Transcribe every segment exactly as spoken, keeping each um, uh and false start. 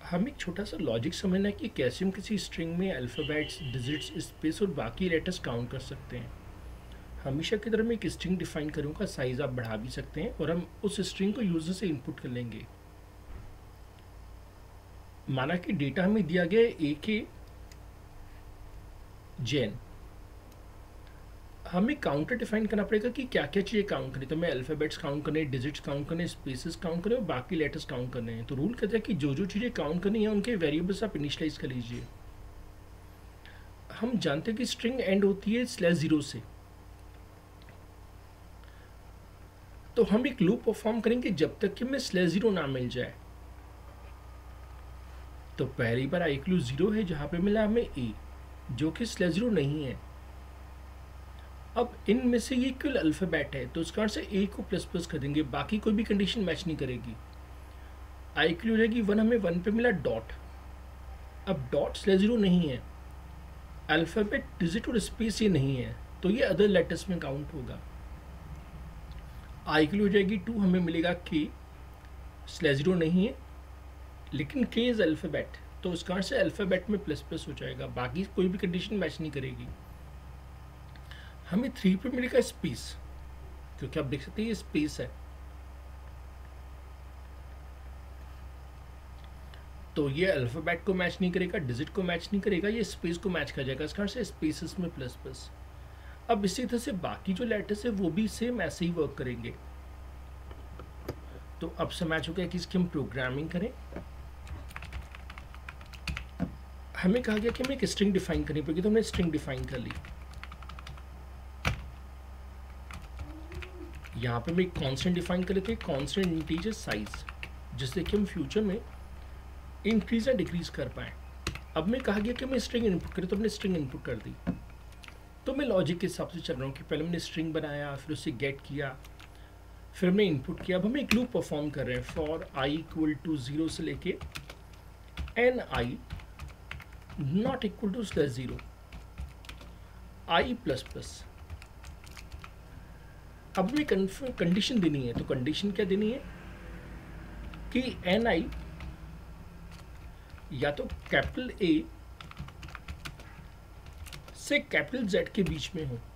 हम एक छोटा सा लॉजिक समझना है कि कैसे हम किसी स्ट्रिंग में अल्फ़ाबेट्स, डिजिट्स, स्पेस और बाकी लेटर्स काउंट कर सकते हैं। हमेशा की तरह मैं एक स्ट्रिंग डिफाइन करूँगा, साइज़ आप बढ़ा भी सकते हैं और हम उस स्ट्रिंग को यूज़र से इनपुट कर लेंगे। माना कि डेटा हमें दिया गया है ए के जैन। हमें काउंटर डिफाइन करना पड़ेगा कि क्या क्या चीज़ें काउंट करें। तो मैं अल्फ़ाबेट्स काउंट करने, डिजिट्स काउंट करने, स्पेसेस काउंट करें और बाकी लेटर्स काउंट करने हैं। तो रूल कहता है कि जो जो चीज़ें काउंट करनी है उनके वेरिएबल्स आप इनिशलाइज कर लीजिए। हम जानते हैं कि स्ट्रिंग एंड होती है स्लैश ज़ीरो से, तो हम एक लूप परफॉर्म करेंगे जब तक कि हमें स्लैश ज़ीरो ना मिल जाए। तो पहली बार आई क्लू ज़ीरो है जहाँ पे मिला हमें ए, जो कि स्लैश ज़ीरो नहीं है। अब इनमें से ये कुल अल्फ़ाबेट है, तो उस कारण से ए को प्लस प्लस कर देंगे, बाकी कोई भी कंडीशन मैच नहीं करेगी। आई क्लू हो जाएगी वन, हमें वन पे मिला डॉट। अब डॉट स्लैश ज़ीरो नहीं है, अल्फ़ाबेट, डिजिट और स्पेस ये नहीं है, तो ये अदर लेटर्स में काउंट होगा। आई क्लू हो जाएगी टू, हमें मिलेगा के, स्लैश ज़ीरो नहीं है लेकिन के इज़ अल्फ़ाबेट, तो उस कारण से अल्फ़ाबेट में प्लस प्लस हो जाएगा, बाकी कोई भी कंडीशन मैच नहीं करेगी। हमें थ्री पे मिलेगा स्पेस, क्योंकि आप देख सकते हैं ये स्पेस है, तो ये अल्फ़ाबेट को मैच नहीं करेगा, डिजिट को मैच नहीं करेगा, ये स्पेस को मैच कर जाएगा, इस कारण से स्पेसेस में प्लस प्लस। अब इसी तरह से बाकी जो लेटर्स है वो भी सेम ऐसे ही वर्क करेंगे। तो अब से मैच हो गया कि इसकी हम प्रोग्रामिंग करें। हमें कहा गया कि हमें एक स्ट्रिंग डिफाइन करनी पड़ेगी, तो हमने स्ट्रिंग डिफाइन कर ली। यहाँ पे हम एक कॉन्स्टेंट डिफाइन कर लेते हैं, कॉन्स्टेंट इंटीजर साइज, जिससे कि हम फ्यूचर में इंक्रीज या डिक्रीज कर पाए। अब मैं कहा गया कि मैं स्ट्रिंग इनपुट करें, तो हमने स्ट्रिंग इनपुट कर दी। तो मैं लॉजिक के हिसाब से चल रहा हूँ कि पहले हमने स्ट्रिंग बनाया, फिर उसे गेट किया, फिर हमने इनपुट किया। अब हम एक लूप परफॉर्म कर रहे हैं for i equal to zero से लेके n i not equal to slash zero i plus plus. अब हमें कंडीशन देनी है, तो कंडीशन क्या देनी है कि एन आई या तो कैपिटल ए से कैपिटल जेड के बीच में हो,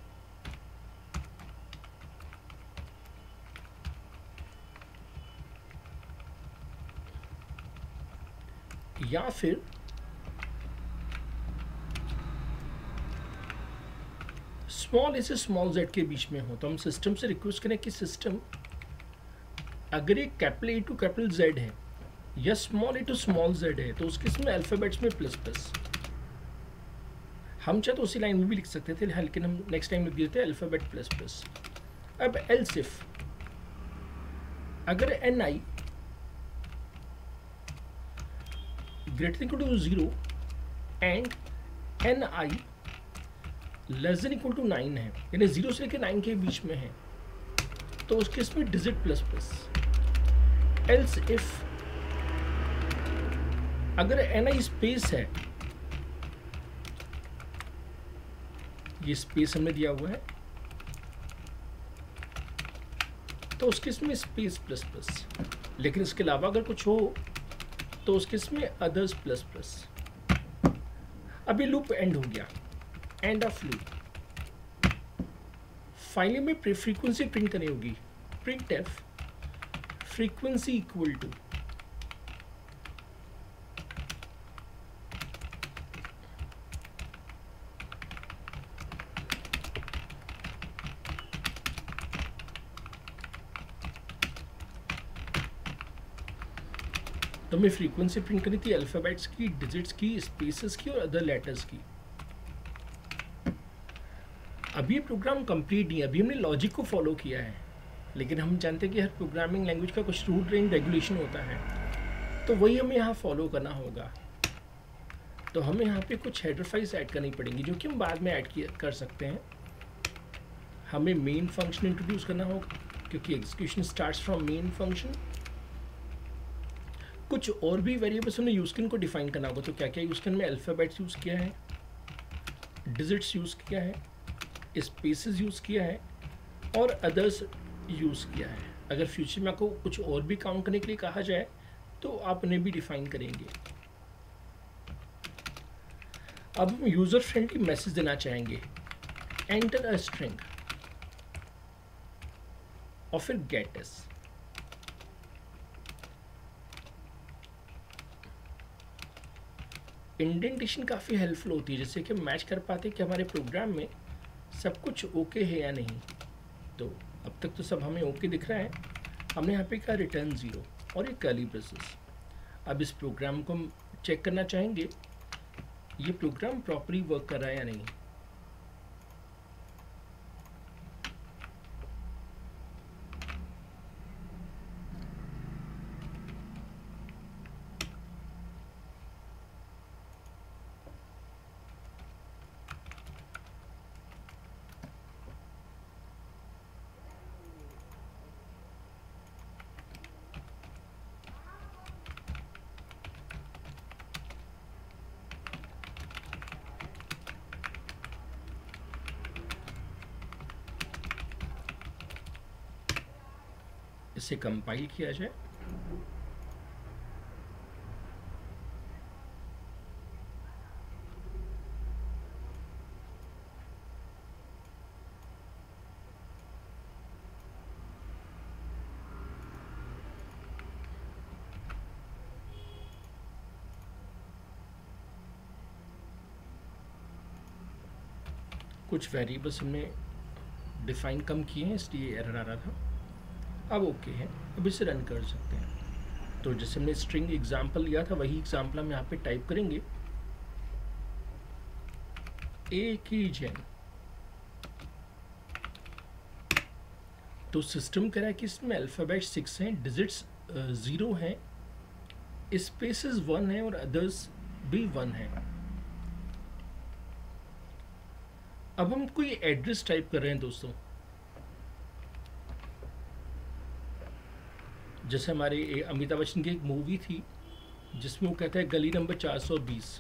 या फिर स्मॉल ए से स्मॉल जेड के बीच में हो। तो हम सिस्टम से रिक्वेस्ट करें कि सिस्टम, अगर ये capital A to capital Z है या small a to small z है, तो उसके इसमें अल्फ़ाबेट्स में प्लस प्लस। हम चाहे तो उसी लाइन में भी लिख सकते थे, लेकिन हम नेक्स्ट टाइम लिख देते हैं अल्फ़ाबेट प्लस प्लस। अब एल्स इफ अगर n i greater equal to zero and n i less than equal to nine है, यानी जीरो से लेकर नाइन के बीच में है, तो उसके इसमें digit plus plus. Else if अगर एन आई स्पेस है, ये स्पेस हमने दिया हुआ है, तो उसके इसमें स्पेस प्लस प्लस, लेकिन इसके अलावा अगर कुछ हो तो उसके इसमें अदर्स प्लस प्लस। अभी लूप एंड हो गया, एंड ऑफ लूप। फाइनली में फ्रीक्वेंसी प्रिंट करनी होगी, print f frequency equal to तो हमें फ्रीक्वेंसी प्रिंट करनी थी अल्फ़ाबेट्स की, डिजिट्स की, स्पेसेस की और अदर लेटर्स की। अभी ये प्रोग्राम कंप्लीट नहीं है, अभी हमने लॉजिक को फॉलो किया है, लेकिन हम जानते हैं कि हर प्रोग्रामिंग लैंग्वेज का कुछ रूल एंड रेगुलेशन होता है, तो वही हमें यहाँ फॉलो करना होगा। तो हमें यहाँ पे कुछ हेडर फाइल्स ऐड करनी पड़ेंगी, जो कि हम बाद में ऐड किया कर सकते हैं। हमें मेन फंक्शन इंट्रोड्यूस करना होगा, क्योंकि execution starts from main function. कुछ और भी वेरिएबल्स हमने यूज़ को डिफाइन करना होगा। तो क्या क्या यूज़ में अल्फ़ाबेट्स यूज़ किया है, डिजिट्स यूज़ किया है, स्पेसेस यूज़ किया है और अदर्स यूज़ किया है। अगर फ्यूचर में आपको कुछ और भी काउंट करने के लिए कहा जाए तो आप उन्हें भी डिफाइन करेंगे। अब हम यूजर फ्रेंडली मैसेज देना चाहेंगे, एंटर अ स्ट्रिंग और फिर गेट एस। इंडेंटेशन काफ़ी हेल्पफुल होती है, जैसे कि हम मैच कर पाते हैं कि हमारे प्रोग्राम में सब कुछ ओके है या नहीं। तो अब तक तो सब हमें ओके दिख रहा है। हमने यहाँ पे कहा रिटर्न ज़ीरो और ये कर्ली ब्रेसेस। अब इस प्रोग्राम को हम चेक करना चाहेंगे ये प्रोग्राम प्रॉपरली वर्क कर रहा है या नहीं। इसे कंपाइल किया जाए। कुछ वेरिएबल्स हमने डिफाइन कम किए हैं इसलिए एरर आ रहा था। अब ओके है, अब इसे रन कर सकते हैं। तो जैसे हमने स्ट्रिंग एग्जाम्पल लिया था वही एग्जाम्पल हम यहाँ पे टाइप करेंगे, ए की जेन। तो सिस्टम कह रहा है कि इसमें अल्फ़ाबेट सिक्स हैं, डिजिट्स ज़ीरो हैं, स्पेसेस वन है और अदर्स भी वन है। अब हम कोई एड्रेस टाइप कर रहे हैं दोस्तों, जैसे हमारे अमिताभ बच्चन की एक मूवी थी जिसमें वो कहता है गली नंबर चार सौ बीस।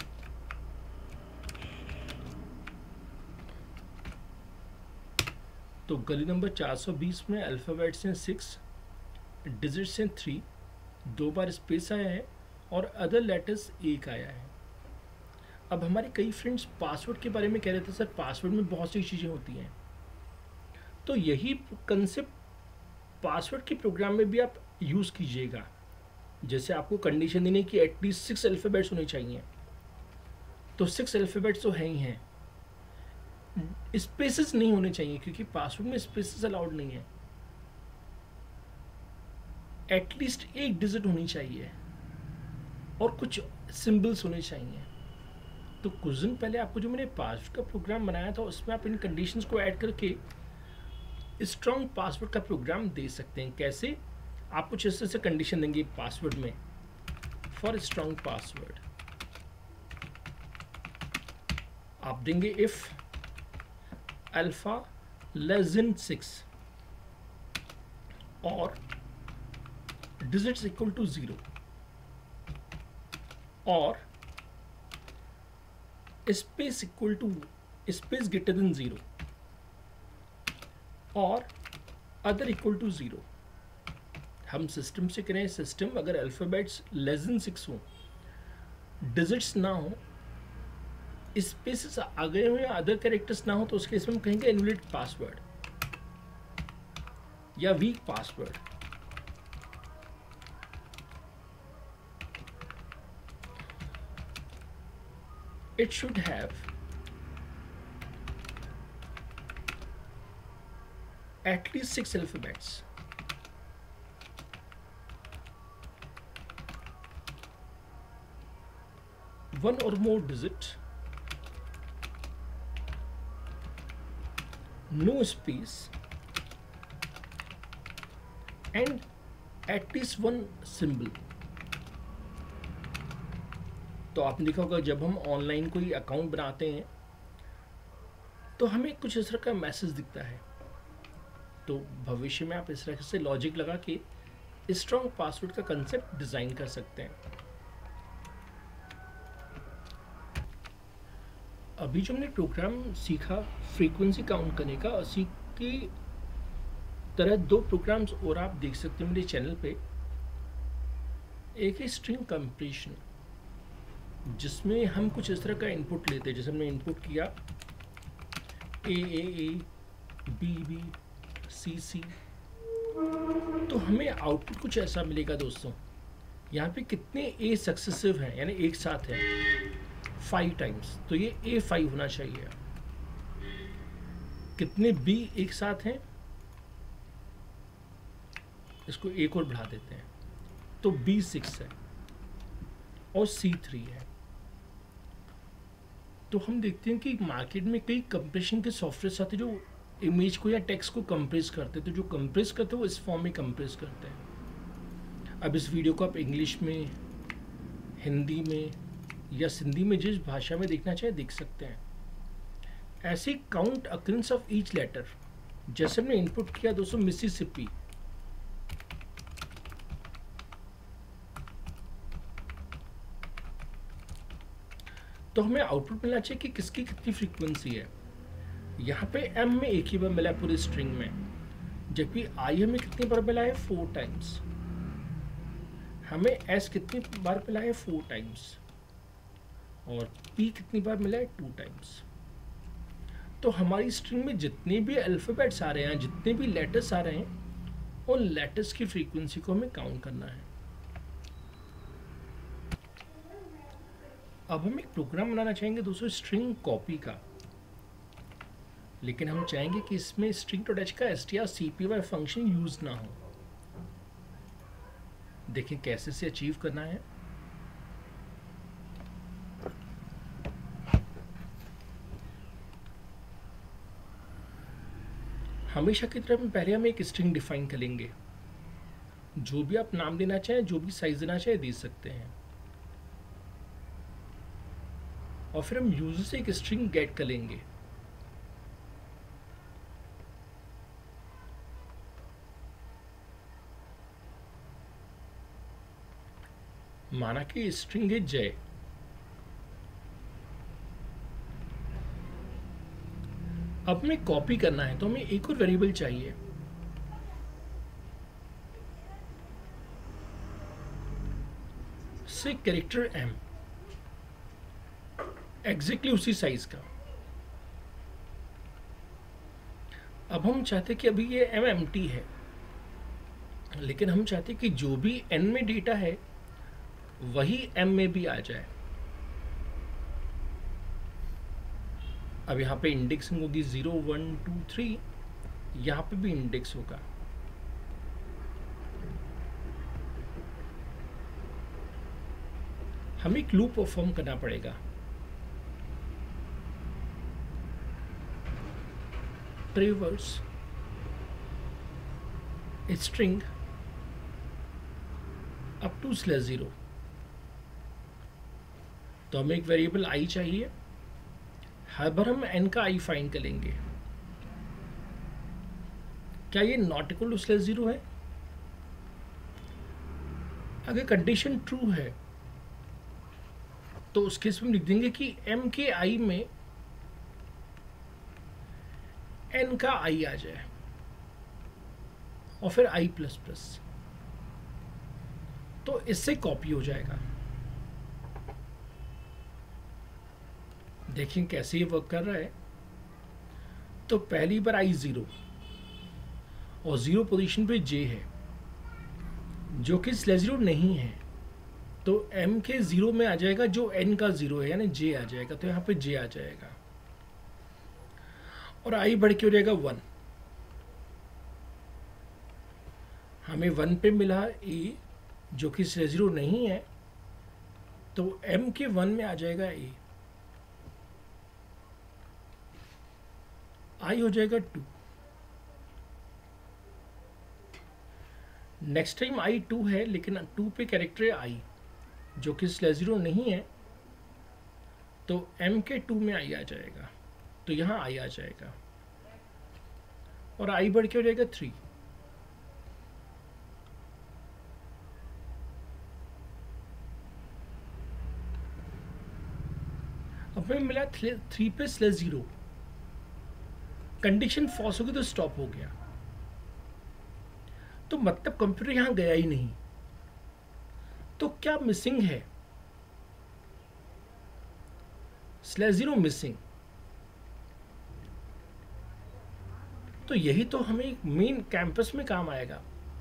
तो गली नंबर चार सौ बीस में अल्फ़ाबेट्स हैं सिक्स, डिजिट्स हैं थ्री, दो बार स्पेस आया है और अदर लेटर्स एक आया है। अब हमारे कई फ्रेंड्स पासवर्ड के बारे में कह रहे थे सर पासवर्ड में बहुत सी चीज़ें होती हैं, तो यही कंसेप्ट पासवर्ड के प्रोग्राम में भी आप यूज़ कीजिएगा। जैसे आपको कंडीशन देनी है कि एटलीस्ट सिक्स अल्फ़ाबेट्स होने चाहिए, तो सिक्स अल्फ़ाबेट्स तो है ही हैं, स्पेसेस नहीं होने चाहिए क्योंकि पासवर्ड में स्पेसेस अलाउड नहीं है। एटलीस्ट एक डिजिट होनी चाहिए और कुछ सिंबल्स होने चाहिए। तो कुछ दिन पहले आपको जो मैंने पासवर्ड का प्रोग्राम बनाया था उसमें आप इन कंडीशंस को ऐड करके स्ट्रॉन्ग पासवर्ड का प्रोग्राम दे सकते हैं। कैसे? आप कुछ इस तरह से कंडीशन देंगे पासवर्ड में, फॉर स्ट्रॉन्ग पासवर्ड आप देंगे if alpha less than six और डिजिट्स इक्वल टू जीरो और space equal to space greater than zero और अदर इक्वल टू जीरो। हम सिस्टम से करें, सिस्टम अगर अल्फ़ाबेट्स लेस देन सिक्स हो, डिजिट्स ना हो, स्पेसेस आ गए हो या अदर कैरेक्टर्स ना हो, तो उस केस में हम कहेंगे इनवैलिड पासवर्ड या weak password. It should have at least six alphabets. One or more digit, no space, and at least one symbol. तो आपने देखा होगा जब हम ऑनलाइन कोई अकाउंट बनाते हैं तो हमें कुछ इस तरह का मैसेज दिखता है। तो भविष्य में आप इस तरह से लॉजिक लगा के स्ट्रॉन्ग पासवर्ड का कंसेप्ट डिज़ाइन कर सकते हैं। अभी जो हमने प्रोग्राम सीखा फ्रीक्वेंसी काउंट करने का, उसी की तरह दो प्रोग्राम्स और आप देख सकते हैं मेरे चैनल पे। एक है स्ट्रिंग कंप्रेशन, जिसमें हम कुछ इस तरह का इनपुट लेते हैं, जैसे हमने इनपुट किया ए ए ए बी बी सी सी, तो हमें आउटपुट कुछ ऐसा मिलेगा दोस्तों। यहाँ पे कितने ए सक्सेसिव हैं, यानी एक साथ हैं फाइव टाइम्स, तो ये ए फाइव होना चाहिए। कितने बी एक साथ हैं, इसको एक और बढ़ा देते हैं, तो बी सिक्स है और सी थ्री है। तो हम देखते हैं कि मार्केट में कई कंप्रेशन के सॉफ्टवेयर आते हैं जो इमेज को या टेक्स्ट को कंप्रेस करते हैं। तो जो कंप्रेस करते हैं वो इस फॉर्म में कंप्रेस करते हैं। अब इस वीडियो को आप इंग्लिश में, हिंदी में या सिंधी में, जिस भाषा में देखना चाहे देख सकते हैं। ऐसे count occurrence of each letter, जैसे हमने इनपुट किया दोस्तों मिसिसिपी, तो हमें आउटपुट मिलना चाहिए कि किसकी कितनी फ्रीक्वेंसी है। यहाँ पे एम में एक ही बार मिला है पूरी स्ट्रिंग में, जबकि आई हमें कितनी बार मिला है, फोर टाइम्स। हमें एस कितनी बार मिला है, फोर टाइम्स, और पी कितनी बार मिला है, टू टाइम्स। तो हमारी स्ट्रिंग में जितने भी अल्फ़ाबेट्स आ रहे हैं, जितने भी लेटर्स आ रहे हैं, उन लेटर्स की फ्रीक्वेंसी को हमें काउंट करना है। अब हम एक प्रोग्राम बनाना चाहेंगे दोस्तों स्ट्रिंग कॉपी का, लेकिन हम चाहेंगे कि इसमें स्ट्रिंग डॉट एच का s t r c p y function use ना हो। देखें कैसे से अचीव करना है। हमेशा की तरह पहले हम एक स्ट्रिंग डिफाइन करेंगे, जो भी आप नाम देना चाहें, जो भी साइज देना चाहे दे सकते हैं, और फिर हम यूजर से एक स्ट्रिंग गेट करेंगे। माना कि स्ट्रिंग है जय, अब हमें कॉपी करना है तो हमें एक और वेरिएबल चाहिए। से कैरेक्टर एम, एग्जैक्टली उसी साइज का। अब हम चाहते कि अभी ये एम एम्प्टी है, लेकिन हम चाहते कि जो भी एन में डेटा है वही एम में भी आ जाए। अब यहाँ पे इंडेक्सिंग होगी जीरो वन टू थ्री, यहाँ पे भी इंडेक्स होगा। हमें एक लूप परफॉर्म करना पड़ेगा। Traverse string up to slash zero, तो हमें एक वेरिएबल आई चाहिए। हर बार हम एन का आई फाइंड करेंगे। क्या ये not equal to slash zero है? अगर कंडीशन ट्रू है तो उस केस में लिख देंगे कि एम के आई में एन का आई आ जाए और फिर आई प्लस प्लस, तो इससे कॉपी हो जाएगा। देखिए कैसे ये वर्क कर रहा है। तो पहली बार आई जीरो और जीरो पोजीशन पे जे है, जो कि स्लैश जीरो नहीं है, तो एम के जीरो में आ जाएगा जो एन का जीरो है, यानी जे आ जाएगा। तो यहाँ पे जे आ जाएगा और आई बढ़ के हो जाएगा वन। हमें वन पे मिला ए, जो कि स्लैश जीरो नहीं है, तो एम के वन में आ जाएगा ए, आई हो जाएगा two. Next time i two है, लेकिन टू पे कैरेक्टर है आई, जो कि स्लैश जीरो नहीं है, तो एम के टू में आई आ जाएगा, तो यहाँ आई आ जाएगा और आई बढ़ के हो जाएगा थ्री। अब हमें मिला थ्री पे स्लैश जीरो, कंडीशन फॉल्स होगी तो स्टॉप हो गया, तो मतलब कंप्यूटर यहां गया ही नहीं। तो क्या मिसिंग है? Slash zero missing. तो यही तो हमें मेन कैंपस में काम आएगा।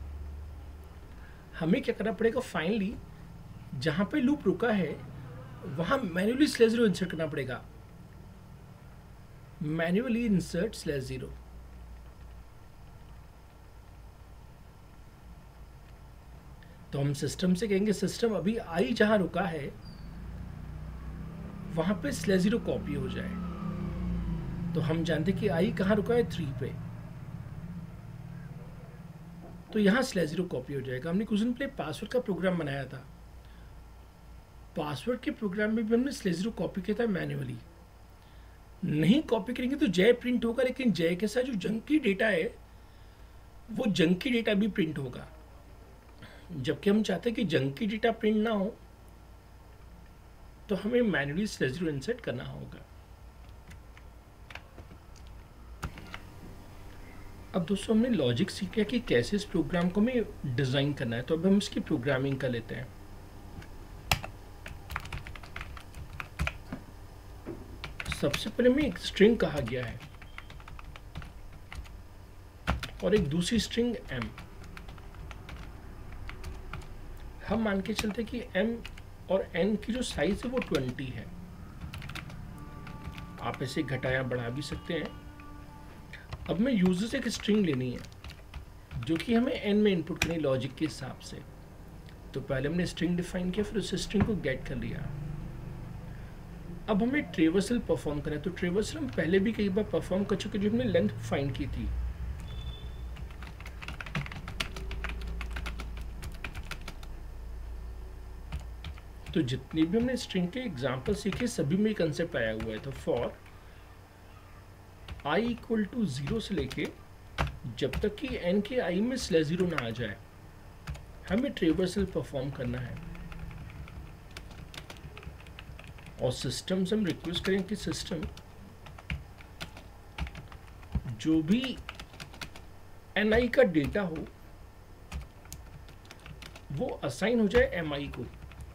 हमें क्या करना पड़ेगा, फाइनली जहां पे लूप रुका है वहां मैन्युअली स्लैश जीरो इंसर्ट करना पड़ेगा। Manually insert slash zero. तो हम सिस्टम से कहेंगे सिस्टम अभी आई जहां रुका है वहां पे स्लैश जीरो कॉपी हो जाए। तो हम जानते कि आई कहां रुका है, थ्री पे, तो यहां स्लैश जीरो कॉपी हो जाएगा। हमने कुछ दिन पहले पासवर्ड का प्रोग्राम बनाया था। पासवर्ड के प्रोग्राम में भी हमने स्लैश जीरो कॉपी किया था मैन्युअली। नहीं कॉपी करेंगे तो जय प्रिंट होगा, लेकिन जय के साथ जो जंकी डेटा है वो जंकी डेटा भी प्रिंट होगा, जबकि हम चाहते हैं कि जंकी डेटा प्रिंट ना हो, तो हमें मैन्युअली स्लैश जीरो इंसर्ट करना होगा। अब दोस्तों हमने लॉजिक सीख लिया कि कैसे इस प्रोग्राम को हमें डिजाइन करना है, तो अब हम इसकी प्रोग्रामिंग कर लेते हैं। सबसे पहले हमें एक स्ट्रिंग कहा गया है और एक दूसरी स्ट्रिंग m। हम मान के चलते कि m और n की जो साइज है वो ट्वेंटी है। आप इसे घटाया बढ़ा भी सकते हैं। अब मैं यूजर से एक स्ट्रिंग लेनी है जो कि हमें n में इनपुट करनी लॉजिक के हिसाब से। तो पहले हमने स्ट्रिंग डिफाइन किया, फिर उस स्ट्रिंग को गेट कर लिया। अब हमें ट्रेवर्सल परफॉर्म करना है। तो ट्रेवर्सल हम पहले भी कई बार परफॉर्म कर चुके, जो हमने लेंथ फाइंड की थी। तो जितनी भी हमने स्ट्रिंग के एग्जाम्पल सीखे सभी में कंसेप्ट आया हुआ है। तो for i equal to zero से लेके जब तक कि n के i में स्लैश जीरो ना आ जाए हमें ट्रेवर्सल परफॉर्म करना है। और सिस्टम से हम रिक्वेस्ट करें कि सिस्टम जो भी ni का डेटा हो वो असाइन हो जाए mi को।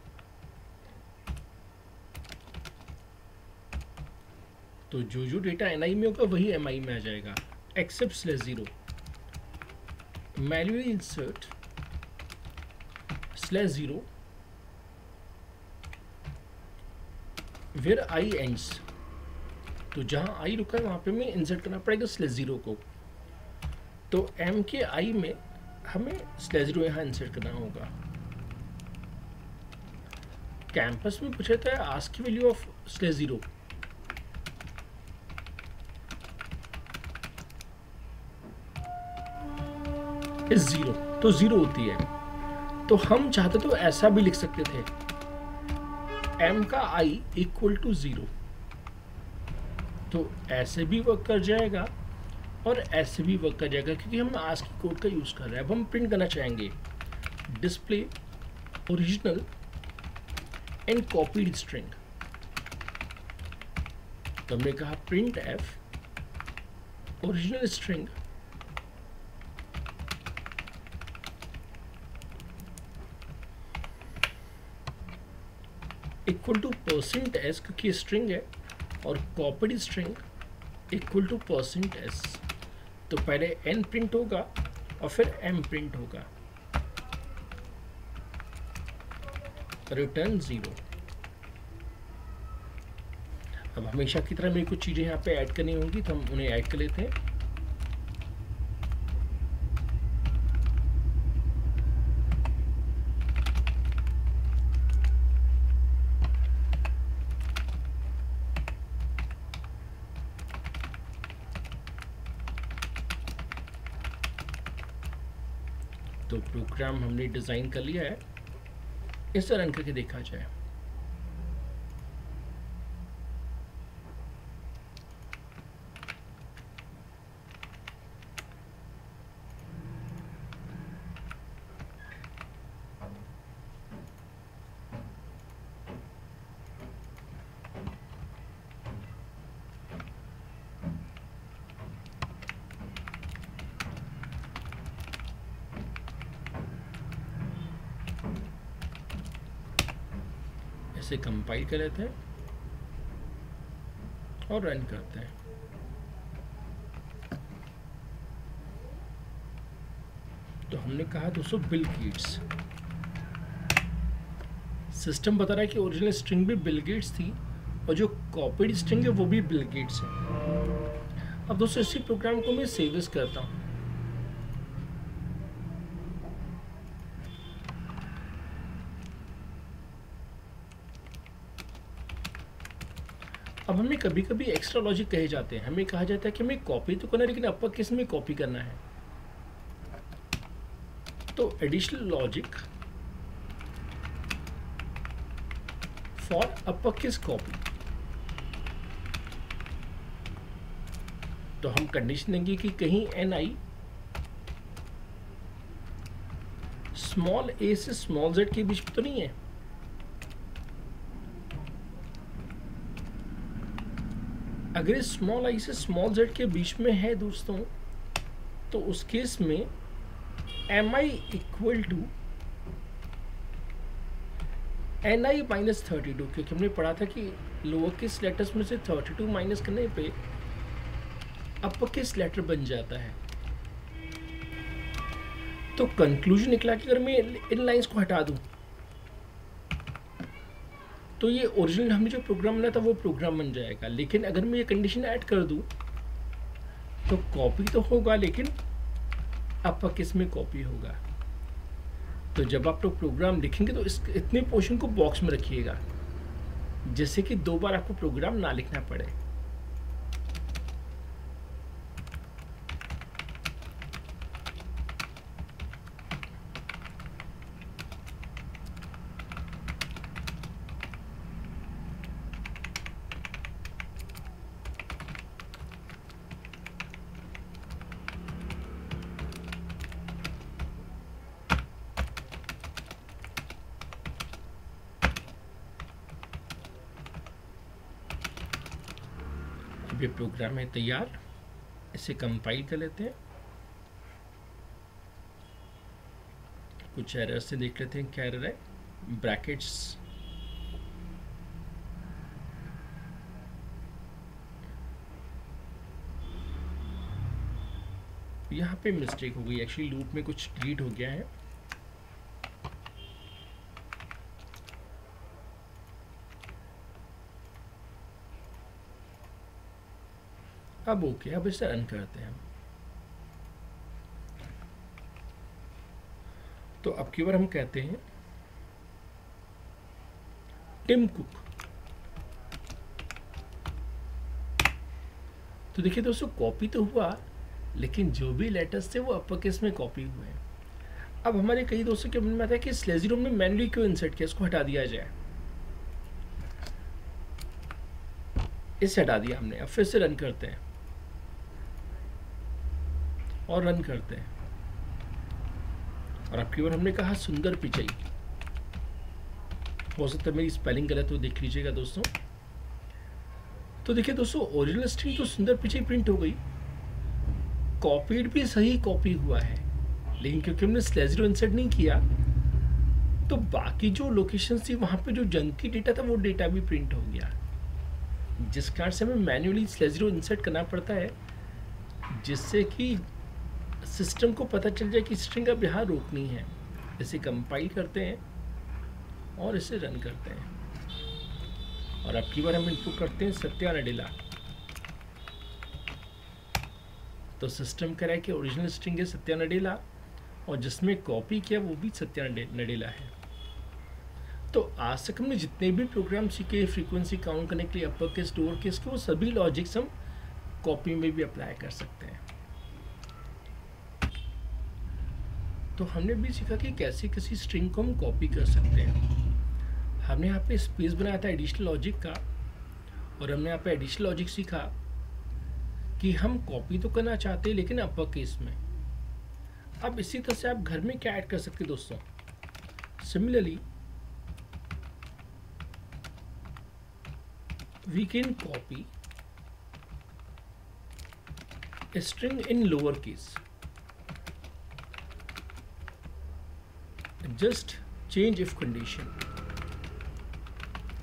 तो जो जो डेटा ni में होगा वही mi में आ जाएगा, except slash zero. Manually insert slash zero where i ends। तो जहां i रुका है वहां पे हमें इंसर्ट करना पड़ेगा स्लैश जीरो को। तो m के i में हमें स्लैश जीरो यहां इंसर्ट करना होगा। कैंपस में पूछा था आस्क की वैल्यू ऑफ स्लैश जीरो। इस जीरो, तो जीरो होती है। तो हम चाहते तो ऐसा भी लिख सकते थे m का i इक्वल टू जीरो। तो ऐसे भी वर्क कर जाएगा और ऐसे भी वर्क कर जाएगा, क्योंकि हम आस्क की कोड का यूज कर रहे हैं। अब हम प्रिंट करना चाहेंगे display original and copied string. तो हमने कहा print f original string equal to percent s, क्योंकि स्ट्रिंग है, और copied string equal to percent s. तो पहले n प्रिंट होगा और फिर m प्रिंट होगा, रिटर्न जीरो। अब हमेशा की तरह मेरी कुछ चीजें यहाँ पे ऐड करनी होंगी, तो हम उन्हें ऐड कर लेते हैं। तो प्रोग्राम हमने डिजाइन कर लिया है, इसे रन करके देखा जाए। इसे कंपाइल कर लेते हैं और रन करते हैं। तो हमने कहा दोस्तों बिल गेट्स, सिस्टम बता रहा है कि ओरिजिनल स्ट्रिंग भी बिल गेट्स थी और जो कॉपीड स्ट्रिंग है वो भी बिल गेट्स है। अब दोस्तों इसी प्रोग्राम को मैं सेव करता हूँ। अब हमें कभी कभी एक्स्ट्रा लॉजिक कहे जाते हैं, हमें कहा जाता है कि हमें कॉपी तो करना है लेकिन अपर केस में कॉपी करना है। तो additional logic for upper case copy, तो हम कंडीशन देंगे कि कहीं एन आई स्मॉल ए से स्मॉल जेड के बीच में तो नहीं है। अगर स्मॉल आई से स्मॉल जेड के बीच में है दोस्तों, तो उस केस में m i equal to n i minus thirty two, क्योंकि हमने पढ़ा था कि लोअर केस लेटर्स में से थर्टी टू माइनस करने पे अपर केस लेटर बन जाता है। तो कंक्लूजन निकला कि अगर मैं इन लाइंस को हटा दूं तो ये ओरिजिनल हमने जो प्रोग्राम बनाया था वो प्रोग्राम बन जाएगा। लेकिन अगर मैं ये कंडीशन ऐड कर दूं तो कॉपी तो होगा लेकिन अपर केस में कॉपी होगा। तो जब आप लोग प्रोग्राम लिखेंगे तो इस इतने पोर्शन को बॉक्स में रखिएगा जिससे कि दो बार आपको प्रोग्राम ना लिखना पड़े। ये प्रोग्राम है तैयार, इसे कंपाइल कर लेते हैं। कुछ एरर से देख लेते हैं क्या एरर है। ब्रैकेट्स यहाँ पे मिस्टेक हो गई, एक्चुअली लूप में कुछ डिलीट हो गया है। अब ओके, अब इसे रन करते हैं। तो अब की बार हम कहते हैं टिम कुक। तो देखिए दोस्तों कॉपी तो हुआ लेकिन जो भी लेटर्स थे वो अपर केस में कॉपी हुए हैं। अब हमारे कई दोस्तों के मन में आता है कि इस लेजी रूम में मैन्युअली क्यों इंसर्ट किया, इसको हटा दिया जाए। इसे हटा दिया हमने, अब फिर से रन करते हैं और रन करते हैं। और अब की बार हमने कहा सुंदर पिचाई। हो सकता है मेरी स्पेलिंग गलत हो, देख लीजिएगा दोस्तों। तो देखिए दोस्तों ओरिजिनल स्ट्रिंग तो सुंदर पिचाई प्रिंट हो गई, कॉपीड भी सही कॉपी हुआ है, लेकिन क्योंकि हमने स्लैश ज़ीरो इंसर्ट नहीं किया तो बाकी जो लोकेशन थी वहां पे जो जंकी डेटा था वो डेटा भी प्रिंट हो गया, जिस कारण से हमें मैन्युअली स्लैश ज़ीरो इंसर्ट करना पड़ता है जिससे कि सिस्टम को पता चल जाए कि स्ट्रिंग अब यहाँ रोकनी है। इसे कंपाइल करते हैं और इसे रन करते हैं। और अब की बार हम इनपुट करते हैं सत्या नडेला। तो सिस्टम कह रहा है कि ओरिजिनल स्ट्रिंग है सत्या नडेला और जिसमें कॉपी किया वो भी सत्या नडेला है। तो आज तक हमने जितने भी प्रोग्राम सीखे फ्रीक्वेंसी काउंट करने के लिए अपर केस लोअर केस के, वो सभी लॉजिक्स हम कॉपी में भी अप्लाई कर सकते हैं। तो हमने भी सीखा कि कैसे किसी स्ट्रिंग को हम कॉपी कर सकते हैं। हमने यहाँ पे स्पेस बनाया था एडिशनल लॉजिक का, और हमने यहाँ पे एडिशनल लॉजिक सीखा कि हम कॉपी तो करना चाहते हैं लेकिन अपर केस में। अब इसी तरह से आप घर में क्या ऐड कर सकते हैं दोस्तों। Similarly we can copy a string in lower case, just change if condition,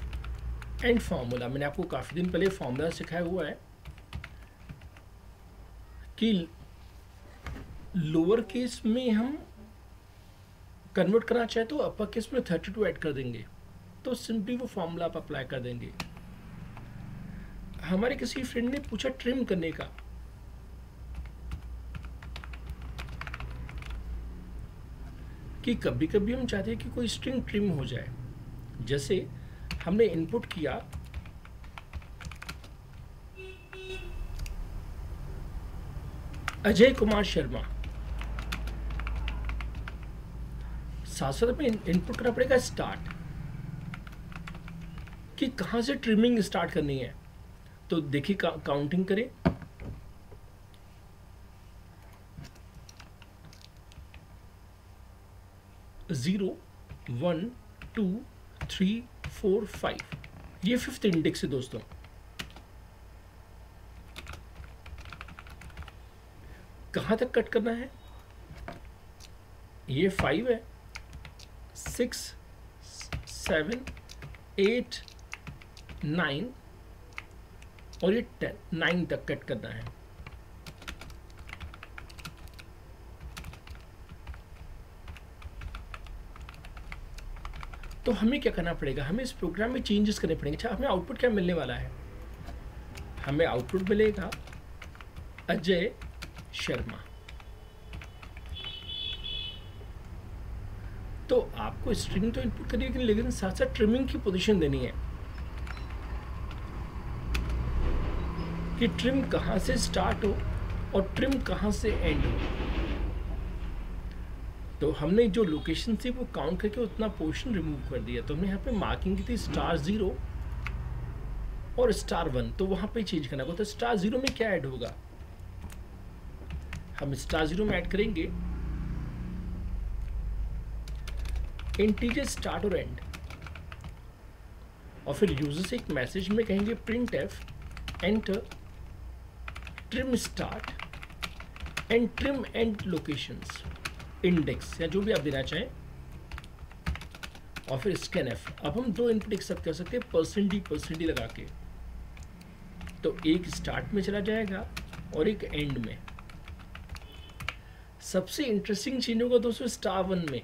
and formula, मैंने आपको काफ़ी दिन पहले फॉर्मूला सिखाया हुआ है कि लोअर केस में हम कन्वर्ट करना चाहे तो अपर केस में थर्टी टू ऐड कर देंगे, तो सिंपली वो फॉर्मूला आप अप्लाई कर देंगे। हमारे किसी फ्रेंड ने पूछा ट्रिम करने का, कि कभी कभी हम चाहते हैं कि कोई स्ट्रिंग ट्रिम हो जाए। जैसे हमने इनपुट किया अजय कुमार शर्मा, साथ साथ में इनपुट करना पड़ेगा स्टार्ट, कि कहां से ट्रिमिंग स्टार्ट करनी है। तो देखिए का, काउंटिंग करें, zero one two three four five, ये फिफ्थ इंडेक्स है दोस्तों। कहां तक कट करना है, ये फाइव है, सिक्स सेवन एट नाइन और ये टेन, नाइन तक कट करना है। तो हमें क्या करना पड़ेगा, हमें इस प्रोग्राम में चेंजेस करने पड़ेंगे। अच्छा, हमें आउटपुट क्या मिलने वाला है, हमें आउटपुट मिलेगा अजय शर्मा। तो आपको स्ट्रिंग तो इनपुट करनी है, लेकिन साथ साथ ट्रिमिंग की पोजीशन देनी है कि ट्रिम कहां से स्टार्ट हो और ट्रिम कहां से एंड हो। तो हमने जो लोकेशन थी वो काउंट करके उतना पोर्शन रिमूव कर दिया। तो हमने यहाँ पे मार्किंग की थी स्टार जीरो और स्टार वन, तो वहां पे चेंज करना होगा। तो स्टार जीरो में क्या ऐड होगा, हम स्टार जीरो में ऐड करेंगे इंटीजर स्टार्ट और एंड, और फिर यूजर से एक मैसेज में कहेंगे print f enter trim start and trim end locations index, या जो भी आप देना चाहें, और फिर स्कैन एफ। अब हम दो इनपुट एक साथ कर सकते हैं परसेंट डी परसेंट डी लगा के। तो एक स्टार्ट में चला जाएगा और एक एंड में। सबसे इंटरेस्टिंग चीज होगा दोस्तों स्टार वन में,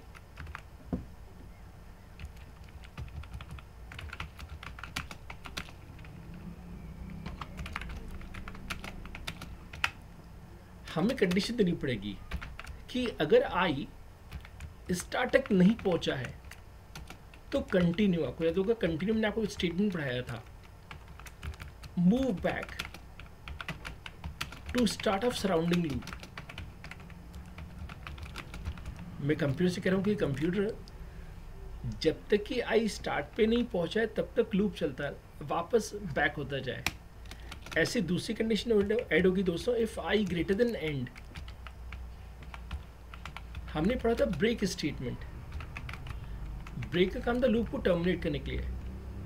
हमें कंडीशन देनी पड़ेगी कि अगर आई स्टार तक नहीं पहुंचा है तो कंटिन्यू, आपको याद होगा कंटिन्यू मैंने आपको स्टेटमेंट पढ़ाया था, move back to start of surrounding loop. मैं कंप्यूटर से कह रहा हूं कि कंप्यूटर जब तक कि आई स्टार्ट पे नहीं पहुंचा है तब तक लूप चलता है, वापस बैक होता जाए। ऐसी दूसरी कंडीशन ऐड होगी दोस्तों, if i greater than end. हमने पढ़ा था ब्रेक स्टेटमेंट, ब्रेक का काम था लूप को टर्मिनेट करने के लिए।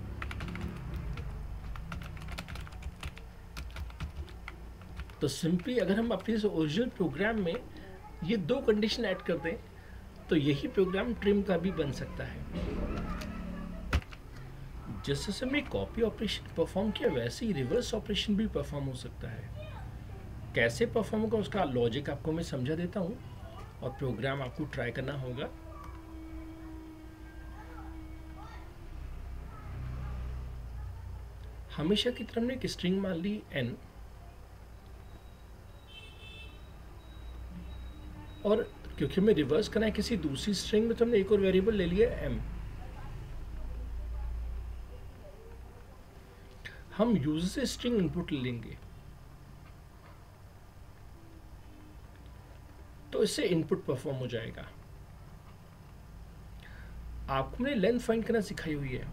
तो सिंपली अगर हम अपने ओरिजिनल प्रोग्राम में ये दो कंडीशन ऐड कर दें तो यही प्रोग्राम ट्रिम का भी बन सकता है। जैसे से हमने कॉपी ऑपरेशन परफॉर्म किया वैसे ही रिवर्स ऑपरेशन भी परफॉर्म हो सकता है। कैसे परफॉर्म होगा उसका लॉजिक आपको मैं समझा देता हूँ और प्रोग्राम आपको ट्राई करना होगा। हमेशा की तरह हमने एक स्ट्रिंग मान ली n, और क्योंकि हमें रिवर्स करना है किसी दूसरी स्ट्रिंग में तो हमने एक और वेरिएबल ले लिया m। हम यूजर से स्ट्रिंग इनपुट लेंगे तो इससे इनपुट परफॉर्म हो जाएगा। आपको मैंने लेंथ फाइंड करना सिखाई हुई है।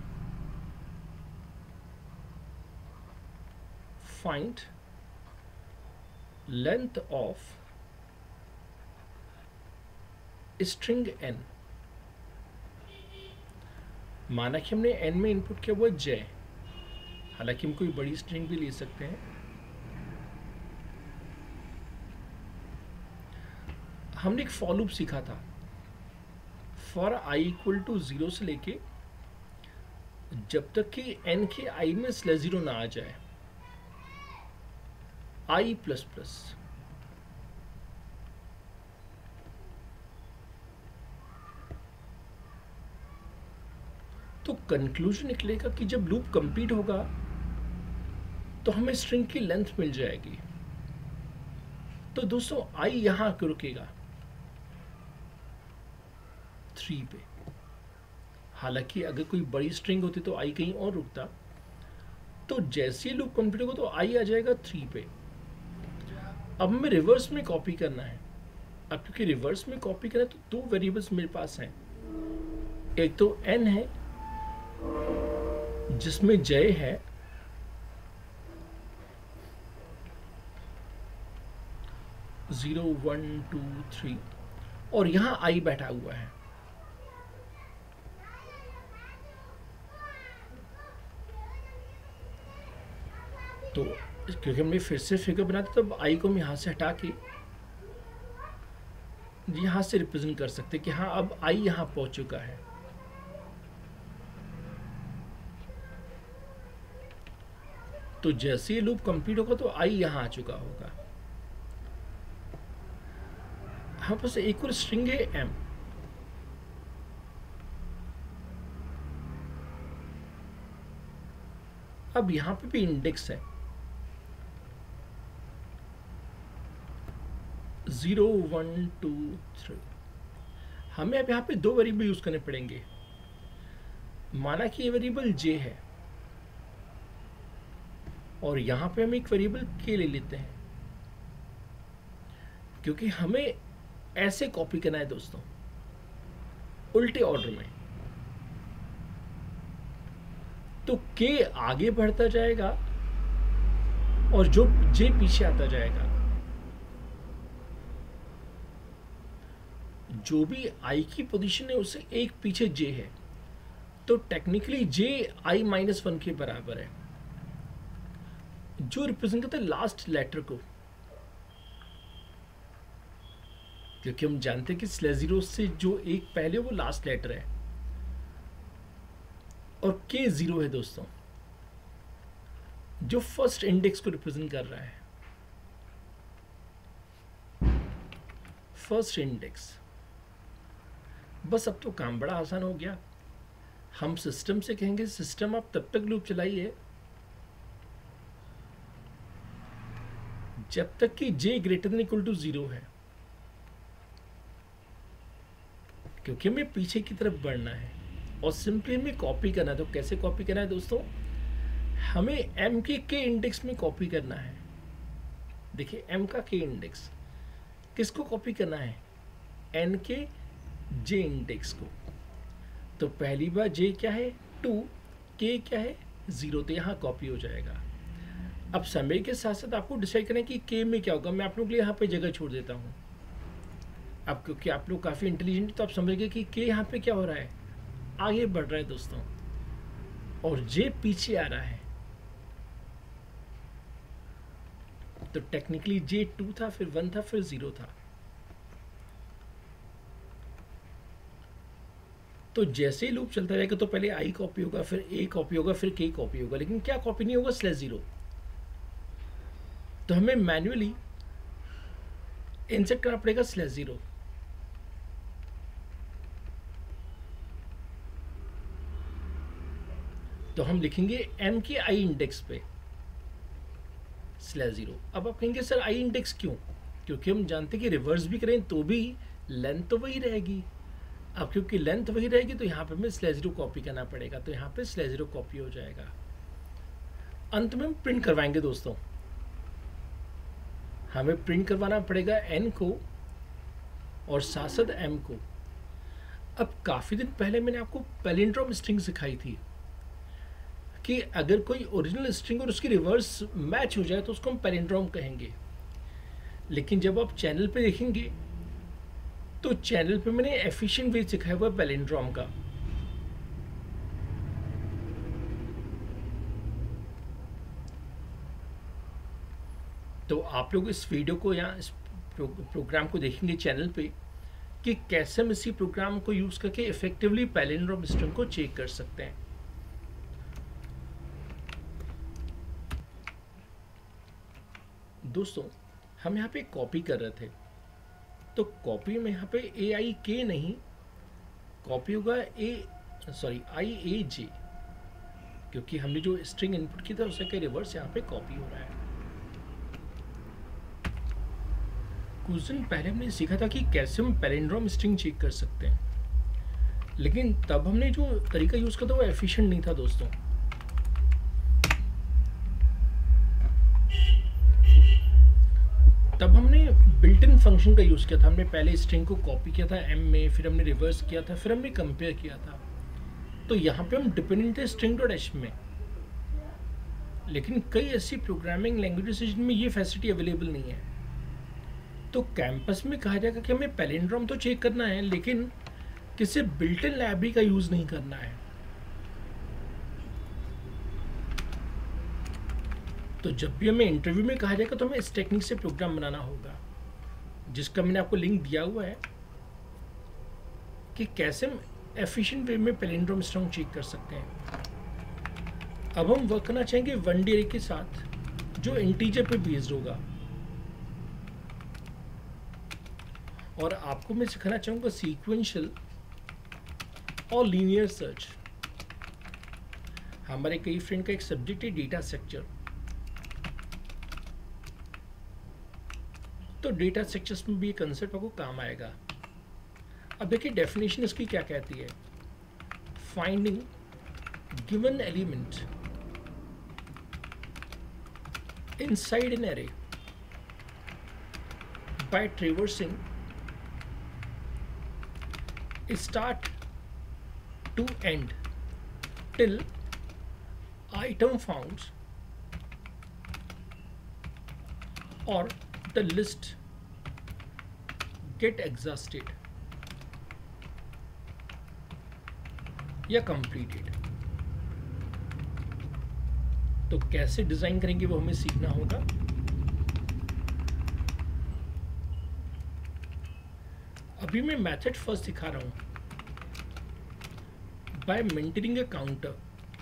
Find length of string n। माना कि हमने n में इनपुट किया हुआ j, हालांकि हम कोई बड़ी स्ट्रिंग भी ले सकते हैं। हमने एक फॉर लूप सीखा था, for i equal to zero से लेके जब तक कि एन के आई में स्लैश जीरो ना आ जाए, आई प्लस प्लस, तो कंक्लूजन निकलेगा कि जब लूप कंप्लीट होगा तो हमें स्ट्रिंग की लेंथ मिल जाएगी। तो दोस्तों आई यहां आकर रुकेगा थ्री पे। हालांकि अगर कोई बड़ी स्ट्रिंग होती तो आई कहीं और रुकता। तो जैसे ही लूप कंप्लीट होगा तो आई आ जाएगा थ्री पे। अब हमें रिवर्स में कॉपी करना है। अब क्योंकि रिवर्स में कॉपी करना है तो दो वेरिएबल्स मेरे पास हैं। एक तो एन है जिसमें जय है, जीरो वन टू थ्री, और यहां आई बैठा हुआ है। तो क्योंकि हमने फिर से फिगर बनाया तो अब आई को हम यहां से हटा के यहां से रिप्रेजेंट कर सकते कि हाँ अब आई यहां पहुंच चुका है। तो जैसे ही लूप कंप्लीट होगा तो आई यहां आ चुका होगा। हाँ बस एक और स्ट्रिंग है एम। अब यहां पे भी इंडेक्स है जीरो वन टू थ्री। हमें अब यहां पे दो वेरिएबल यूज करने पड़ेंगे। माना कि ये वेरिएबल जे है और यहां पे हम एक वेरिएबल के ले लेते हैं, क्योंकि हमें ऐसे कॉपी करना है दोस्तों, उल्टे ऑर्डर में। तो के आगे बढ़ता जाएगा और जो जे पीछे आता जाएगा। जो भी आई की पोजीशन है उससे एक पीछे जे है, तो technically j i minus one के बराबर है, जो रिप्रेजेंट करता है लास्ट लेटर को। क्योंकि हम जानते हैं कि स्लैश जीरो से जो एक पहले वो लास्ट लेटर है, और के जीरो है दोस्तों जो फर्स्ट इंडेक्स को रिप्रेजेंट कर रहा है। First index. बस अब तो काम बड़ा आसान हो गया। हम सिस्टम से कहेंगे सिस्टम आप तब तक लूप चलाइए जब तक कि j greater than equal to zero है, क्योंकि हमें पीछे की तरफ बढ़ना है और सिंपली हमें कॉपी करना है। तो कैसे कॉपी करना है दोस्तों? हमें m के के इंडेक्स में कॉपी करना है। देखिए m का के इंडेक्स किसको कॉपी करना है? n के j इंडेक्स को। तो पहली बार j क्या है? टू, k क्या है? जीरो। तो यहाँ कॉपी हो जाएगा। अब समय के साथ साथ आपको डिसाइड करना है कि k में क्या होगा। मैं आप लोग के लिए यहाँ पे जगह छोड़ देता हूँ। अब क्योंकि आप लोग काफ़ी इंटेलिजेंट, तो आप समझ गए कि k यहाँ पे क्या हो रहा है, आगे बढ़ रहा है दोस्तों, और j पीछे आ रहा है। तो टेक्निकली j टू था, फिर वन था, फिर जीरो था। तो जैसे ही लूप चलता रहेगा तो पहले i कॉपी होगा, फिर a कॉपी होगा, फिर k कॉपी होगा, लेकिन क्या कॉपी नहीं होगा? Slash zero. तो हमें मैन्युअली इंसर्ट करना पड़ेगा स्लैश जीरो। तो हम लिखेंगे m के i इंडेक्स पे स्लैश जीरो। अब आप कहेंगे सर i इंडेक्स क्यों? क्योंकि हम जानते हैं कि रिवर्स भी करें तो भी लेंथ तो वही रहेगी। अब क्योंकि लेंथ वही रहेगी तो यहाँ पे हमें स्लैश जीरो कॉपी करना पड़ेगा। तो यहाँ पे स्लैश जीरो कॉपी हो जाएगा। अंत में हम प्रिंट करवाएंगे दोस्तों। हमें प्रिंट करवाना पड़ेगा n को और साथ साथ m को। अब काफ़ी दिन पहले मैंने आपको पैलिंड्रोम स्ट्रिंग सिखाई थी कि अगर कोई ओरिजिनल स्ट्रिंग और उसकी रिवर्स मैच हो जाए तो उसको हम पैलिंड्रोम कहेंगे। लेकिन जब आप चैनल पे देखेंगे तो चैनल पे मैंने एफिशिएंट वे सिखाया हुआ पैलिंड्रोम का। तो आप लोग इस वीडियो को या इस प्रो, प्रोग्राम को देखेंगे चैनल पे कि कैसे हम इसी प्रोग्राम को यूज़ करके इफेक्टिवली पैलिंड्रोम स्ट्रिंग को चेक कर सकते हैं। दोस्तों हम यहाँ पे कॉपी कर रहे थे, तो कॉपी में यहाँ पे ए आई के नहीं, कॉपी होगा ए सॉरी आई ए जे, क्योंकि हमने जो स्ट्रिंग इनपुट की था उसका रिवर्स यहाँ पे कॉपी हो रहा है। कुछ दिन पहले हमने सीखा था कि कैसे हम पैलिंड्रोम स्ट्रिंग चेक कर सकते हैं, लेकिन तब हमने जो तरीका यूज किया था वो एफिशिएंट नहीं था दोस्तों। तब हमने बिल्ट इन फंक्शन का यूज किया था। हमने पहले स्ट्रिंग को कॉपी किया था एम में, फिर हमने रिवर्स किया था, फिर हमने कंपेयर किया था। तो यहाँ पे हम डिपेंडेंट है स्ट्रिंग डॉट एच में, लेकिन कई ऐसी प्रोग्रामिंग लैंग्वेजेस हैं जिनमें ये फैसिलिटी अवेलेबल नहीं है। तो कैंपस में कहा जाएगा कि हमें पैलिंड्रोम तो चेक करना है, लेकिन किसी बिल्ट इन लाइब्रेरी का यूज नहीं करना है। तो जब भी हमें इंटरव्यू में कहा जाएगा तो हमें इस टेक्निक से प्रोग्राम बनाना होगा, जिसका मैंने आपको लिंक दिया हुआ है कि कैसे हम एफिशिएंट वे में पैलिंड्रोम स्ट्रिंग चेक कर सकते हैं। अब हम वर्क करना चाहेंगे वन डी अरे के साथ जो इंटीजर पे बेस्ड होगा, और आपको मैं सिखाना चाहूँगा सीक्वेंशियल और लीनियर सर्च। हमारे कई फ्रेंड का एक सब्जेक्ट है डेटा स्ट्रक्चर, तो डेटा स्ट्रक्चर्स में भी ये कंसेप्ट आपको काम आएगा। अब देखिए डेफिनेशन इसकी क्या कहती है। Finding given element inside an array by traversing start to end till item found or the list get exhausted या completed। तो कैसे डिजाइन करेंगे वो हमें सीखना होगा। अभी मैं मेथड फर्स्ट दिखा रहा हूं। बाय मेंटेनिंग ए काउंटर,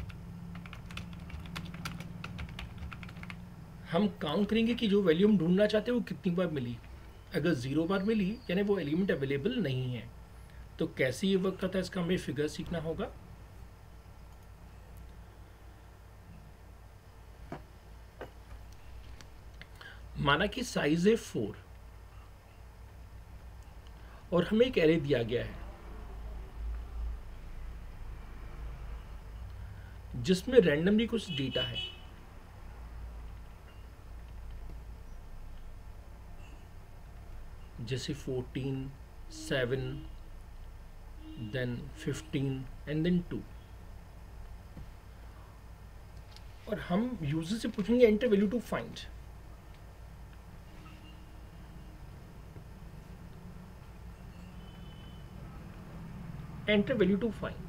हम काउंट करेंगे कि जो वैल्यू हम ढूंढना चाहते हैं वो कितनी बार मिली। अगर जीरो बार मिली यानी वो एलिमेंट अवेलेबल नहीं है। तो कैसे ये वर्क करता है इसका हमें फिगर सीखना होगा। माना कि साइज है फोर और हमें एक एरे दिया गया है जिसमें रैंडमली कुछ डेटा है। जैसे fourteen, seven, then fifteen and then two, और हम यूजर से पूछेंगे enter value to find. Enter value to find.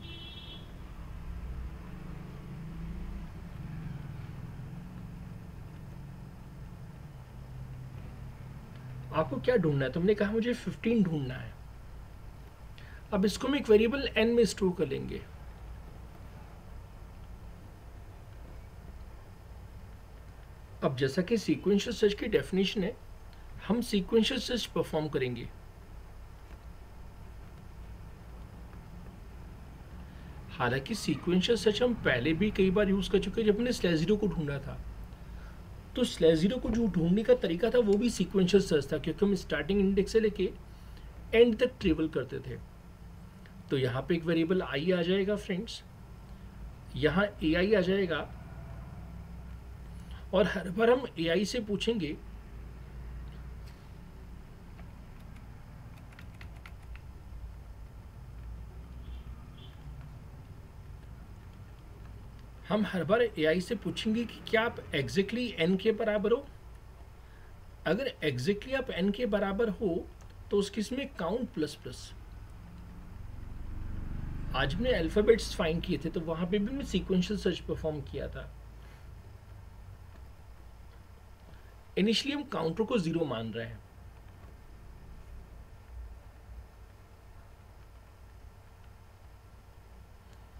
आपको क्या ढूंढना है? तुमने कहा मुझे फिफ्टीन ढूंढना है। अब इसको हम एक वेरिएबल एन में स्टोर कर लेंगे। अब जैसा कि सीक्वेंशियल सर्च की डेफिनेशन है, हम सीक्वेंशियल सर्च परफॉर्म करेंगे। हालांकि सीक्वेंशियल सर्च हम पहले भी कई बार यूज कर चुके हैं जब हमने स्लैश जीरो को ढूंढा था। तो स्लैश जीरो को जो ढूंढने का तरीका था वो भी सीक्वेंशियल सर्च था, क्योंकि हम स्टार्टिंग इंडेक्स से लेके एंड तक ट्रेवल करते थे। तो यहाँ पे एक वेरिएबल आई आ जाएगा फ्रेंड्स, यहाँ ए आई आ जाएगा, और हर बार हम ए आई से पूछेंगे हम हर बार ए आई से पूछेंगे कि क्या आप एग्जैक्टली एन के बराबर हो। अगर एग्जैक्टली आप एन के बराबर हो तो उस केस में काउंट प्लस प्लस। आज हमने अल्फाबेट्स फाइंड किए थे, तो वहां पे भी मैं सीक्वेंशियल सर्च परफॉर्म किया था। इनिशियली हम काउंटर को जीरो मान रहे हैं।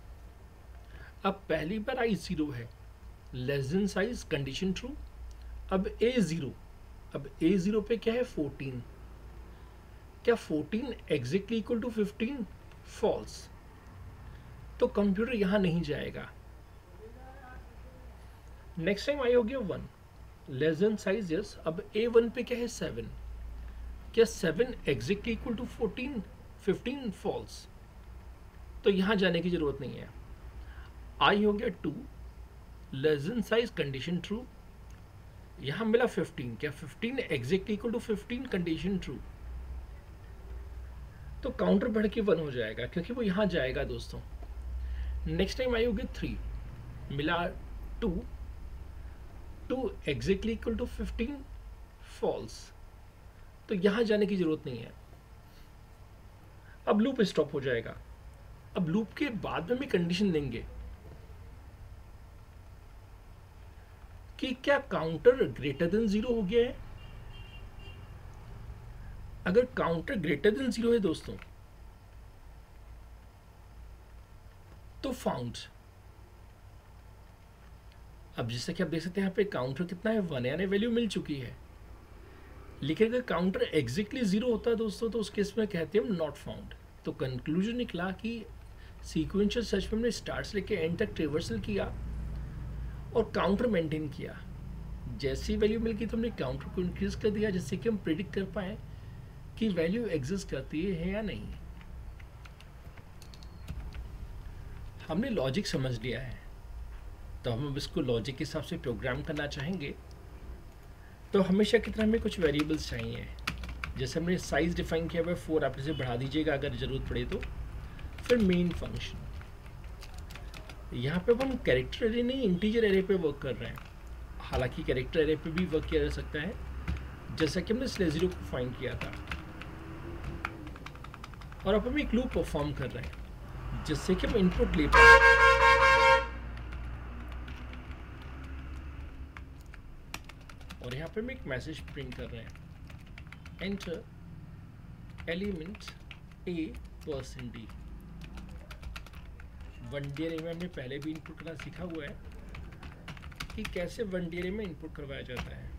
अब पहली बार आई जीरो है, less than size condition true. अब ए ज़ीरो, अब ए ज़ीरो पे क्या है फोर्टीन, क्या fourteen exactly equal to fifteen? False. तो कंप्यूटर यहां नहीं जाएगा। नेक्स्ट टाइम आई हो गया one, less than size yes. अब ए वन पे क्या है सेवन, क्या seven exactly equal to fourteen? Fifteen? False. तो यहां जाने की जरूरत नहीं है। आई हो गया two, less than size, condition true. यहां मिला फिफ्टीन, क्या fifteen exactly equal to fifteen? Condition true. तो काउंटर बढ़ के वन हो जाएगा क्योंकि वो यहां जाएगा दोस्तों। नेक्स्ट टाइम आई होगी थ्री, मिला two, two exactly equal to fifteen? False. तो यहां जाने की जरूरत नहीं है। अब लूप स्टॉप हो जाएगा। अब लूप के बाद में भी कंडीशन देंगे कि क्या काउंटर ग्रेटर देन जीरो हो गया है। अगर काउंटर ग्रेटर देन जीरो है दोस्तों तो फाउंड। अब जैसे कि आप देख सकते हैं यहाँ पे काउंटर कितना है, वन, यानी वैल्यू मिल चुकी है। लेकिन अगर काउंटर एग्जैक्टली जीरो होता है दोस्तों तो उस केस में कहते हैं हम नॉट फाउंड। तो कंक्लूजन निकला कि सीक्वेंशियल सर्च में हमने स्टार्ट से लेके एंड तक ट्रेवर्सल किया और काउंटर मेंटेन किया। जैसी वैल्यू मिल गई तो हमने काउंटर को इंक्रीज कर दिया जिससे कि हम प्रिडिक्ट कर पाए कि वैल्यू एग्जिस्ट करती है या नहीं। हमने लॉजिक समझ लिया है तो हम अब इसको लॉजिक के हिसाब से प्रोग्राम करना चाहेंगे। तो हमेशा की तरह हमें कुछ वेरिएबल्स चाहिए। जैसे हमने साइज डिफाइन किया हुआ है फोर, आप इसे बढ़ा दीजिएगा अगर ज़रूरत पड़े तो। फिर मेन फंक्शन, यहाँ पे हम कैरेक्टर एरे नहीं इंटीजर एरे पे वर्क कर रहे हैं। हालांकि कैरेक्टर एरे पे भी वर्क किया जा सकता है जैसा कि हमने स्लेज़ ज़ीरो को फाइंड किया था। और अब हम एक लूप परफॉर्म कर रहे हैं जिससे कि हम इनपुट ले पाए। और यहाँ पे हम एक मैसेज प्रिंट कर रहे हैं, enter element a percent d. One D array में हमने पहले भी इनपुट करना सीखा हुआ है कि कैसे वन डी एरे में इनपुट करवाया जाता है।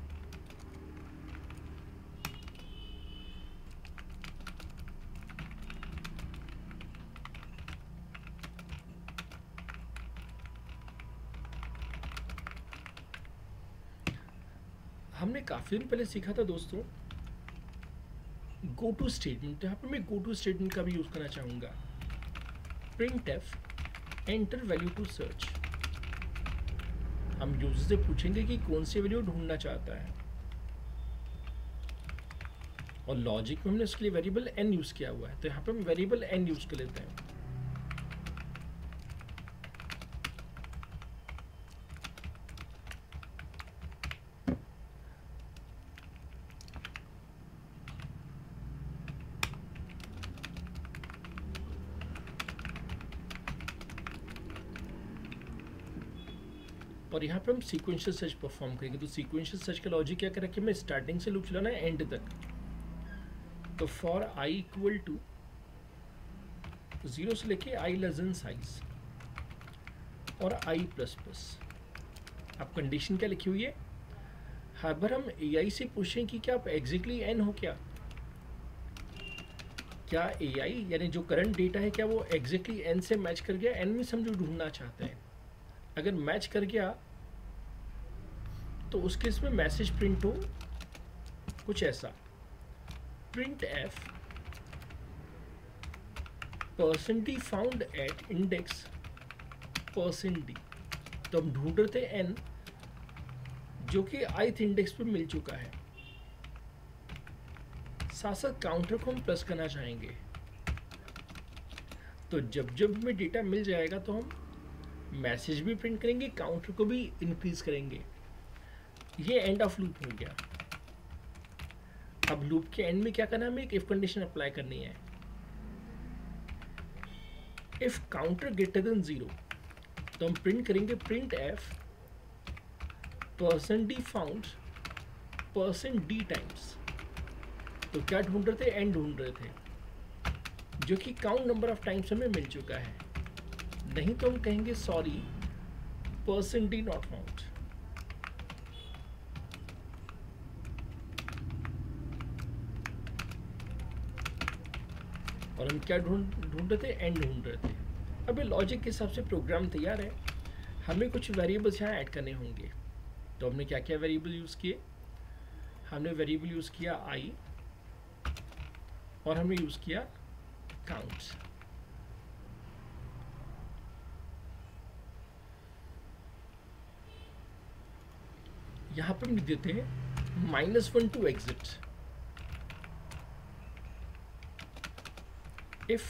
हमने काफी दिन पहले सीखा था दोस्तों गो टू स्टेटमेंट। यहाँ पे मैं गो टू स्टेटमेंट का भी यूज करना चाहूंगा। Print f enter value to search. हम यूजर से पूछेंगे कि कौन सी वैल्यू ढूंढना चाहता है। और लॉजिक में हमने उसके लिए वेरिएबल एन यूज किया हुआ है तो यहाँ पे हम वेरिएबल एन यूज कर लेते हैं। और यहाँ पे हम सीक्वेंशियल सर्च परफॉर्म करेंगे। तो सीक्वेंशियल सर्च का लॉजिक क्या करें कि हमें स्टार्टिंग से लूप चलाना है एंड तक। तो for i equal to zero से लेके आई लेस देन साइज और आई प्लस प्लस। अब कंडीशन क्या लिखी हुई है, हर बार हम ए आई से पूछें कि क्या आप एग्जैक्टली एन हो, क्या क्या ए आई यानी जो करंट डेटा है क्या वो एग्जैक्टली एन से मैच कर गया। एन में हम जो ढूंढना चाहते हैं अगर मैच कर गया तो उसके इसमें मैसेज प्रिंट हो कुछ ऐसा, print f percent d found at index percent d. तो हम ढूंढ रहे थे एन जो कि ith इंडेक्स पे मिल चुका है। साथ साथ काउंटर को हम प्लस करना चाहेंगे। तो जब जब हमें डेटा मिल जाएगा तो हम मैसेज भी प्रिंट करेंगे, काउंटर को भी इंक्रीज करेंगे। ये एंड ऑफ लूप हो गया। अब लूप के एंड में क्या करना है, हमें एक इफ कंडीशन अप्लाई करनी है। If counter greater than zero तो हम प्रिंट करेंगे print f percent d found percent d times. तो क्या ढूंढ रहे थे, एंड ढूंढ रहे थे जो कि काउंट नंबर ऑफ टाइम्स हमें मिल चुका है। नहीं तो हम कहेंगे sorry percent d not found. और हम क्या ढूंढ ढूंढ रहे थे, एन ढूंढ रहे थे। अब ये लॉजिक के हिसाब से प्रोग्राम तैयार है, हमें कुछ वेरिएबल्स यहाँ ऐड करने होंगे। तो हमने क्या क्या वेरिएबल यूज़ किए, हमने वेरिएबल यूज़ किया आई और हमने यूज़ किया काउंट्स। यहाँ पर हम लिख देते हैं minus one to exit. If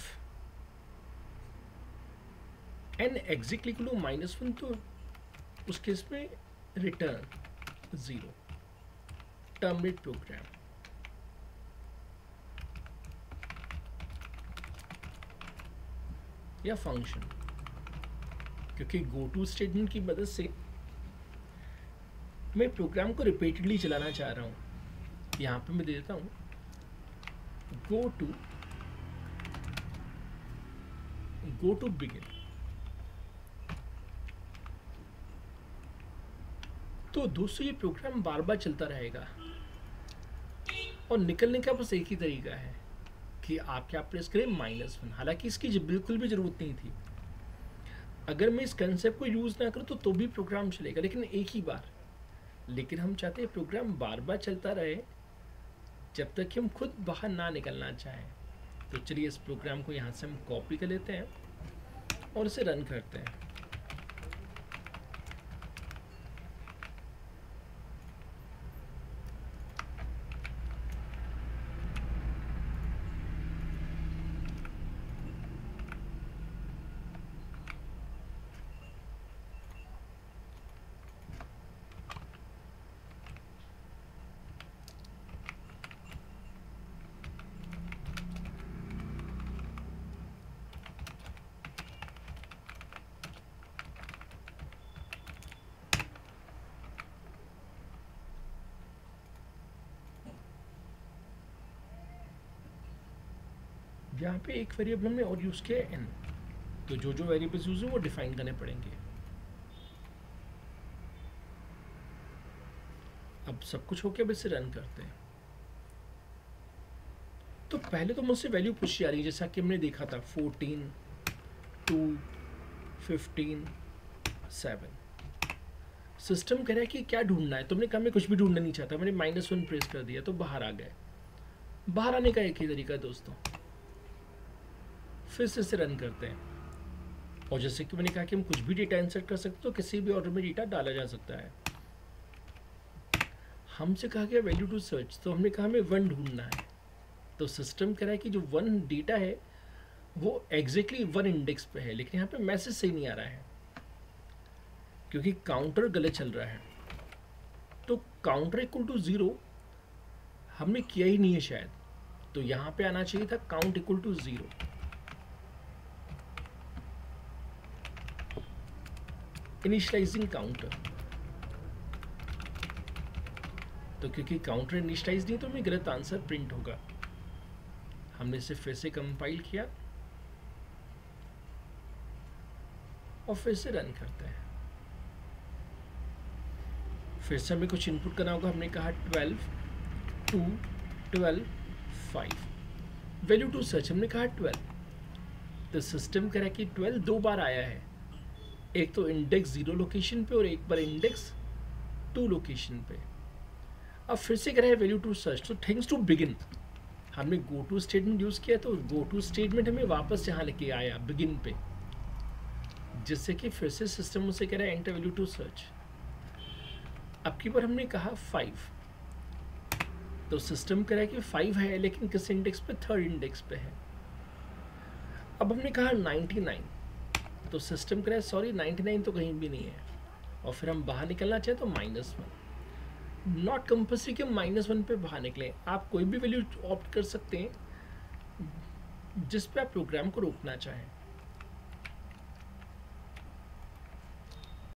n exit equal to minus one, तो उस केस में रिटर्न जीरो, टर्मिनेट प्रोग्राम। या फंक्शन, क्योंकि गो टू स्टेटमेंट की मदद से मैं प्रोग्राम को रिपीटेडली चलाना चाह रहा हूं। यहां पे मैं दे देता हूं go to go to begin. तो दोस्तों ये प्रोग्राम बार बार चलता रहेगा और निकलने का बस एक ही तरीका है कि आप क्या प्रेस करें, माइनस वन। हालांकि इसकी बिल्कुल भी जरूरत नहीं थी। अगर मैं इस कंसेप्ट को यूज ना करूं तो तो भी प्रोग्राम चलेगा, लेकिन एक ही बार। लेकिन हम चाहते हैं प्रोग्राम बार बार चलता रहे जब तक कि हम खुद बाहर ना निकलना चाहें। तो चलिए इस प्रोग्राम को यहाँ से हम कॉपी कर लेते हैं और इसे रन करते हैं। यहाँ पे एक वेरिएबल हमने और यूज किया है एन, तो जो जो वेरिएबल्स यूज है वो डिफाइन करने पड़ेंगे। अब सब कुछ हो गया, अब इसे रन करते हैं। तो पहले तो मुझसे वैल्यू पूछी जा रही है, जैसा कि हमने देखा था fourteen, two, fifteen, seven. System कह रहा है कि क्या ढूंढना है। तुमने कहा मैं कुछ भी ढूंढना नहीं चाहता, मैंने माइनस वन प्रेस कर दिया तो बाहर आ गए। बाहर आने का एक ही तरीका है दोस्तों, फिर से इसे रन करते हैं। और जैसे कि मैंने कहा कि हम कुछ भी डेटा इंसर्ट कर सकते, तो किसी भी ऑर्डर में डेटा डाला जा सकता है। हमसे कहा गया वैल्यू टू सर्च, तो हमने कहा हमें वन ढूंढना है। तो सिस्टम कह रहा है कि जो वन डेटा है वो एग्जैक्टली वन इंडेक्स पे है, लेकिन यहाँ पे मैसेज सही नहीं आ रहा है क्योंकि काउंटर गलत चल रहा है। तो काउंटर इक्वल टू जीरो हमने किया ही नहीं है शायद, तो यहाँ पे आना चाहिए था count equal to zero. Initializing counter, तो क्योंकि काउंटर इनिशियलाइज नहीं तो हमें गलत आंसर प्रिंट होगा। हमने इसे फिर से कंपाइल किया और फिर से रन करते हैं। फिर से हमें कुछ इनपुट करना होगा। हमने कहा twelve, two, twelve, five. Value to search हमने कहा ट्वेल्व, तो सिस्टम कह रहा है कि ट्वेल्व दो बार आया है, एक तो इंडेक्स जीरो लोकेशन पे और एक बार इंडेक्स टू लोकेशन पे। अब फिर से कह रहा है वैल्यू टू सर्च, तो थिंग्स टू बिगिन। हमने गो टू स्टेटमेंट यूज किया, तो गो टू स्टेटमेंट हमें वापस यहाँ लेके आया बिगिन पे, जिससे कि फिर से सिस्टम उसे कह रहा है एंटर वैल्यू टू सर्च। अब की बार हमने कहा फाइव, तो सिस्टम कह रहा है कि फाइव है लेकिन किस इंडेक्स पे, थर्ड इंडेक्स पे है। अब हमने कहा नाइन्टी नाइन, तो सिस्टम कह रहा है सॉरी नाइन्टी नाइन तो कहीं भी नहीं है। और फिर हम बाहर निकलना चाहें तो माइनस वन। नॉट कंपल्सरी कि माइनस वन पे बाहर निकलें, आप कोई भी वैल्यू ऑप्ट कर सकते हैं जिस पे आप प्रोग्राम को रोकना चाहें।